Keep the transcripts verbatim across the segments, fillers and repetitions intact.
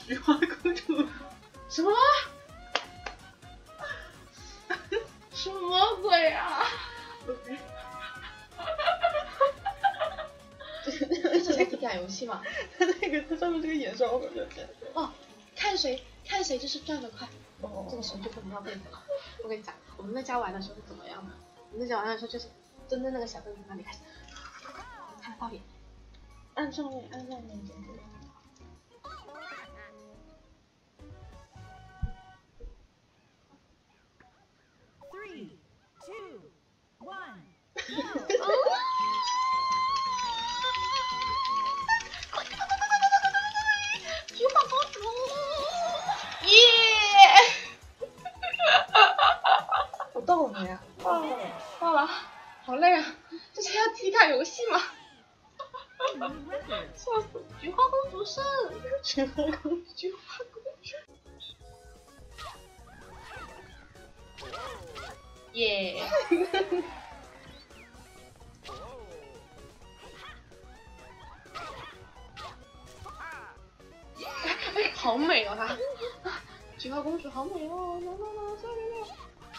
菊花公主。 什么？什么鬼啊？这才体感游戏嘛。 它那个它上面这个眼霜，我感觉哦，看谁看谁就是转得快。 哦， 这个时候就不能浪费了。我跟你讲，我们在家玩的时候是怎么样的？我们在家玩的时候就是蹲在那个小凳子那里开始，看得到脸， 按上面按上面，真的。 Three, two, one. 菊花公主，耶！ 我到了没啊？ 到了，到了，好累啊！这是要体感游戏吗？笑死！菊花公主胜！ 菊花公主， 菊花公主，耶！哎，好美哦，她！菊花公主好美哦！no no no， sorry no。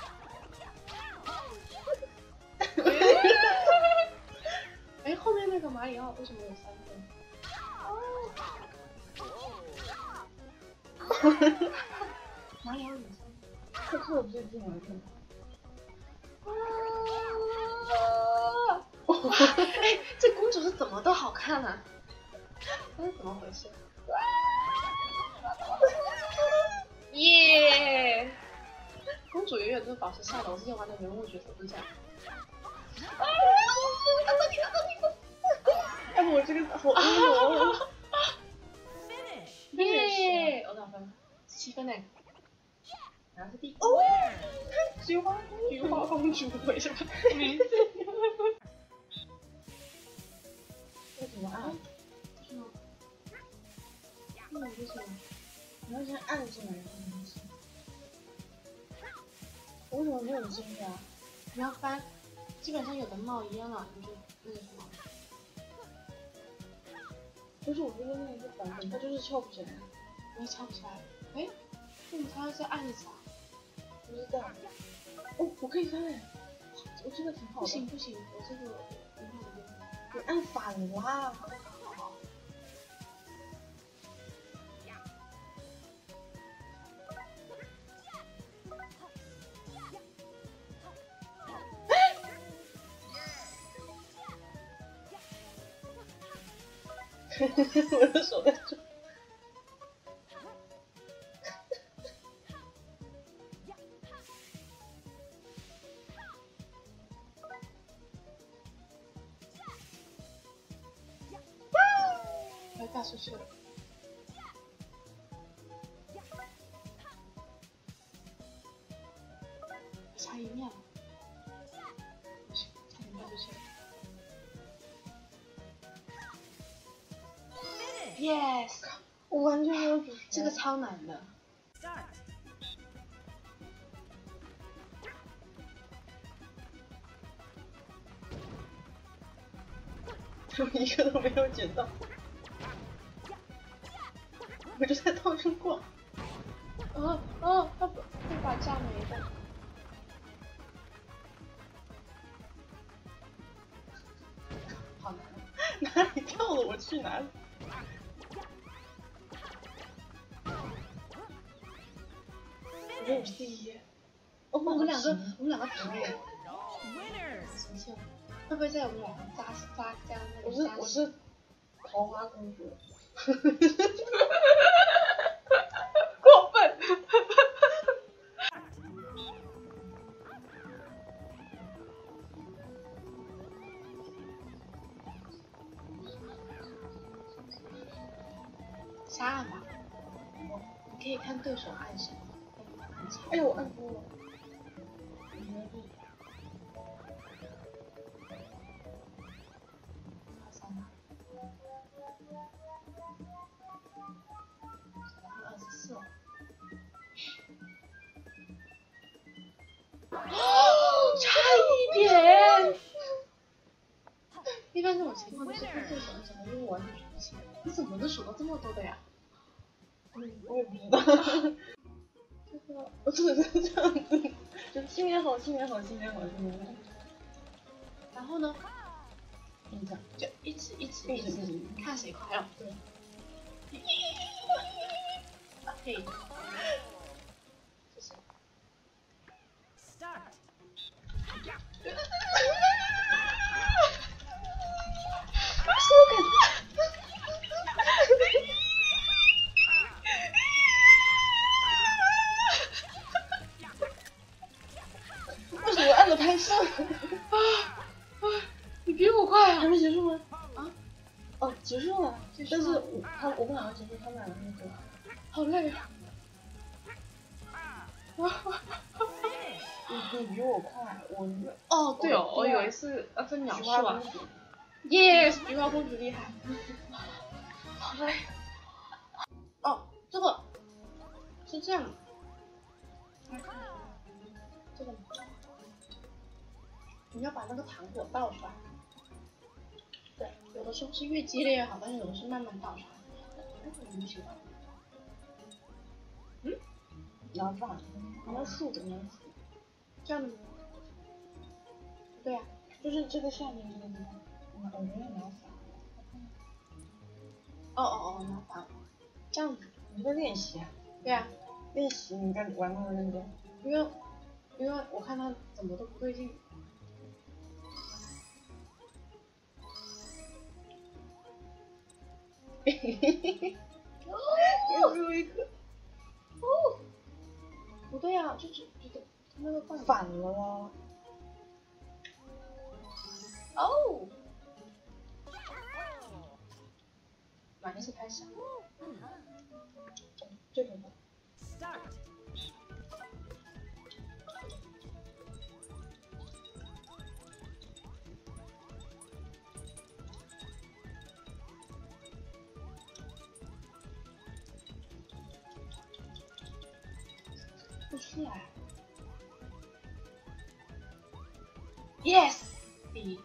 哎，后面那个马里奥为什么有三分？马里奥有三分。 这是我最近玩的。 哎，这公主是怎么都好看啊？这是怎么回事？耶！公主永远都保持笑的。我之前玩的人物角色都这样。啊！ 哎，我这个好恶哦。 耶！我多少分？七分呢。然后是第一。 哦，菊花菊花公主为什么名字？ 为什么按？ 是吗？那为什么？ 你要先按进来，然后才行。我为什么没有进去啊？ 你要翻，基本上有的冒烟了，你就那个什么。 不是我说的那一个版本，它就是翘不起来。 我也翘不起来。哎，那你插再按一下。 不知道。哦，我可以翻哎，我这个挺好的。 不行不行，我这个不好的。 你按反了啦。我的手在这。 要掉出去了。差一面了。不行，差点掉出去了。Yes， 我完全没有主持。 这个超难的。 我一个都没有捡到，我就在套中过。 哦哦，他不他把架没了。好难。 哪里跳了？我去哪里？我觉得我是第一。哦， 我们两个，我们两个平了。 Winners。 极限。会不会在我们两个加加加那个？ 我是我是桃花公主。 过分。瞎按吧，你可以看对手按什么。 哎呦，我按多了。 一般这种情况就是看对手是什么，因为我完全数不清。你怎么能数到这么多的呀？ 我也不知道。我做的是这样子，就新年好，新年好，新年好，新年好。 然后呢， 你讲， 就一直一直一直一直看谁快乐。 对。 啊嘿，这是 Start. 为什么按了拍摄？ 你比我快啊！ 还没结束吗？ 啊？ 哦，结束了。 结束了但是我他我们两个结束，他们两个那个。 好累啊！ 你你比我快，我哦，对哦，我以为是要分秒数啊。Yes，菊花公主厉害。好累。哦，这个是这样的。这个你要把那个糖果倒出来。对，有的时候是越激烈越好，但是有的是慢慢倒出来。哎，你喜欢？嗯？ 你要放，你要竖着，你要竖。 这样的吗？对呀、啊， 就是这个下面这个地方，我觉得你要反。 哦哦哦，麻烦。这样子， 你在练习啊？ 对呀、啊， 练习你该玩那么认真。 因为因为我看他怎么都不对劲。 嘿嘿嘿嘿。又有一个。 哦。不对呀、啊，就只觉得他那个放反了吗？ 哦。哪个是开始啊？ 这个。 Start. 不出来。Yes， 第一。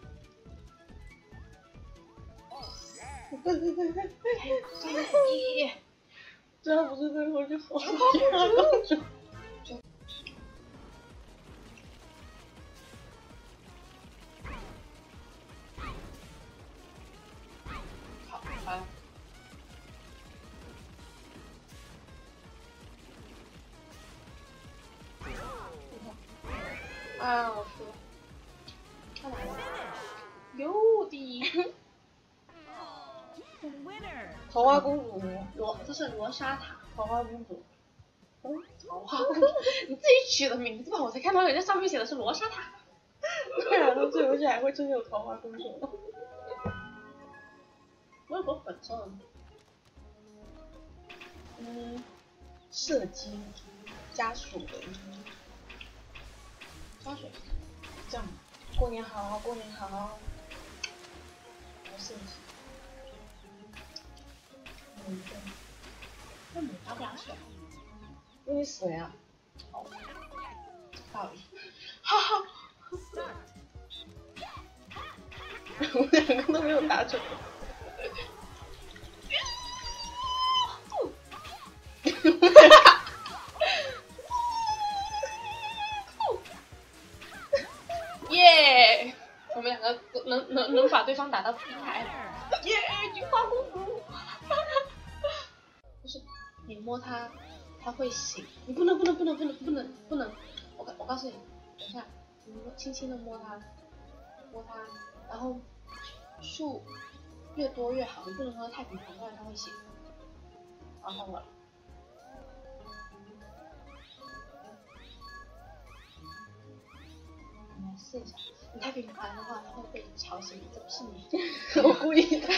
对对对对对。这样不是最后就好了？公主。 好，好。啊，我输了。看哪个？哟，第一。 Winner. 桃花公主。 罗，这是罗莎塔。 桃花公主。 嗯，桃花公主，你自己取的名字吧，我才看到人家上面写的是罗莎塔。 对啊，那这游戏还会真的有桃花公主吗？ 我有个粉色。 嗯，射击加属的。 加水。 这样，过年好，过年好。我射击。嗯，对。 那你打不了水。 因为水啊。 哦。道理。哈哈。 我们两个都没有打准。 耶！我们两个能能能把对方打到平台。耶！菊花公主。就是你摸它，它会醒。你不能不能不能不能不能不能！我告我告诉你，等一下，你摸轻轻的摸它，摸它，然后数越多越好，你不能喝太频繁，不然它会醒。然后我了。你来试一下，你太频繁的话，它会被吵醒，这不是你。 我故意的。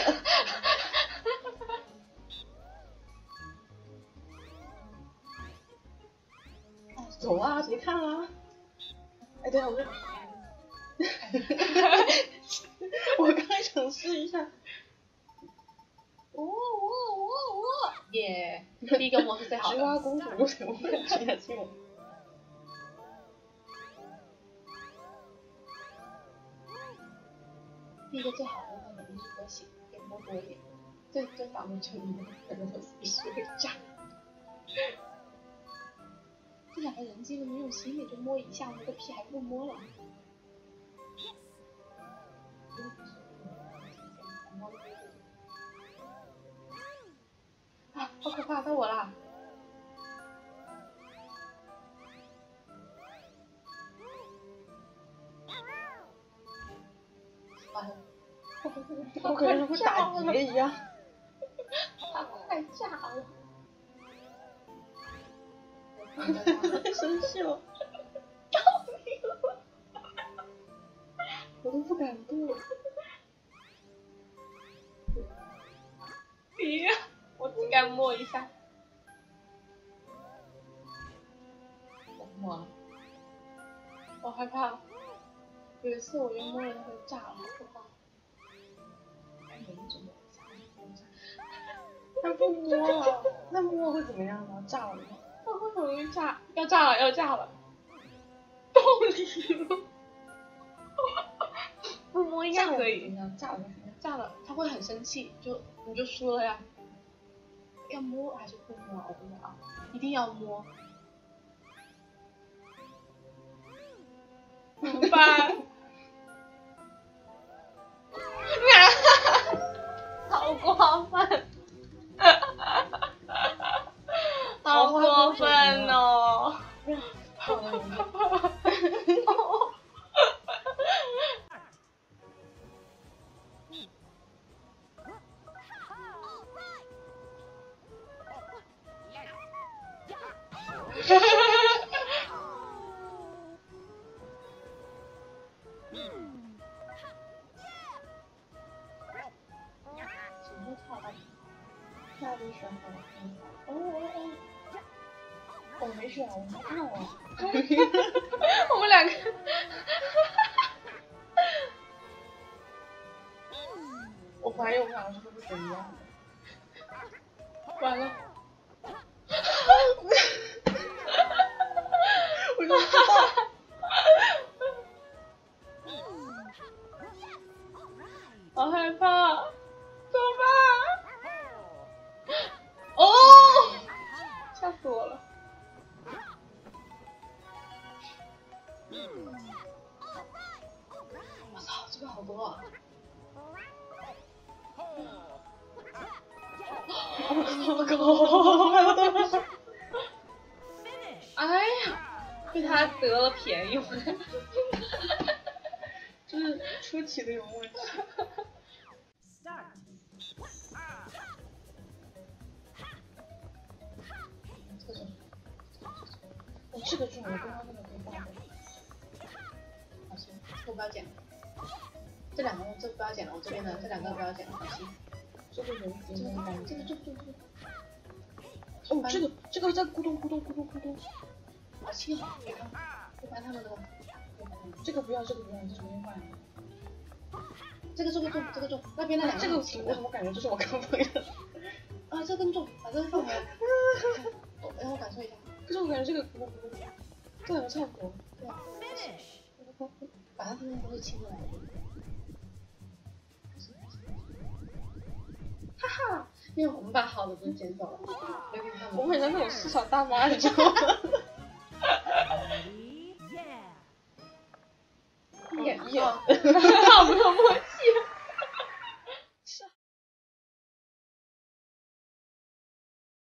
走啊，别看啦！哎，等下我这，我刚才想试一下。 哦哦哦哦！耶！第一个模是最好的。 菊花公主不行，我不敢举下去了。 第一个最好的那个一直不会醒，可以摸多一点。最最倒霉就是你们两个都是一起会炸。 这两个人机都没用心，也就摸一下，摸个屁还不摸了。啊，好可怕，到我啦！完了， 我感觉会打劫一样。 它快炸了！ 生气了，我都不敢动。 咦，我只敢摸一下。我摸了，我害怕。有一次我就摸了它就炸了，好可怕。哎，没怎么炸， 他不摸了，那摸会怎么样呢？炸了吗？ 它会很容易炸，要炸了，要炸了。到底了。不摸应该可以。 炸了怎么样？ 炸了，他会很生气，就你就输了呀。要摸还是不摸？我不知道，一定要摸。怎么办？好过分！好过分哦！ 那你选好了，哦哦哦，我没选，我没看哦。 我们两个， 我怀疑我们两个是不是选一样的？ 完了， 我就知道。 好害怕，怎么办？哦，吓死我了！我操，这个好多啊！哎呀，被他得了便宜，我就是出题的有问题。这种，哦，这个中我刚刚那个可以报的。 好行，我不要剪了。这两个这不要剪了，我这边的这两个不要剪了，好行。 这个有一点点感觉。 这个这个这个这个。 哦，这个这个在咕咚咕咚咕咚咕咚。 好轻好，给他，不搬他们的吧。 这个不要，这个不要，这重新换。 这个这个重，这个重，那边那两个这个我怎么感觉这是我刚放的？ 啊，这更重，把这个放回来。我让我感受一下。 可是我感觉这个咕咚咕咚，这两个差不多。 对啊。把它们都是轻的来的。哈哈，因为我们把好的都捡走了。 我们很像那种市场大妈，你知道吗？ Ready? Yeah. 也也， 好没有默契。